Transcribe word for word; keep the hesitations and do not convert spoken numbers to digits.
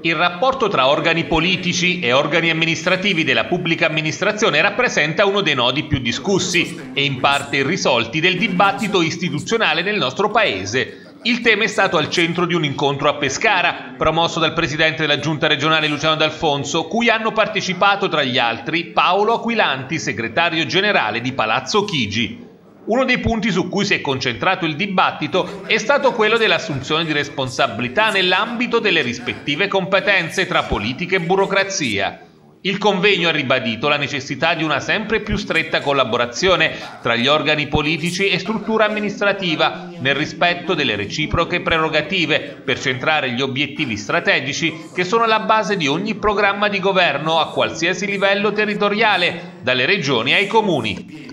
Il rapporto tra organi politici e organi amministrativi della pubblica amministrazione rappresenta uno dei nodi più discussi e in parte irrisolti del dibattito istituzionale nel nostro paese. Il tema è stato al centro di un incontro a Pescara, promosso dal presidente della giunta regionale Luciano D'Alfonso, cui hanno partecipato tra gli altri Paolo Aquilanti, segretario generale di Palazzo Chigi. Uno dei punti su cui si è concentrato il dibattito è stato quello dell'assunzione di responsabilità nell'ambito delle rispettive competenze tra politica e burocrazia. Il convegno ha ribadito la necessità di una sempre più stretta collaborazione tra gli organi politici e struttura amministrativa, nel rispetto delle reciproche prerogative, per centrare gli obiettivi strategici che sono alla base di ogni programma di governo a qualsiasi livello territoriale, dalle regioni ai comuni.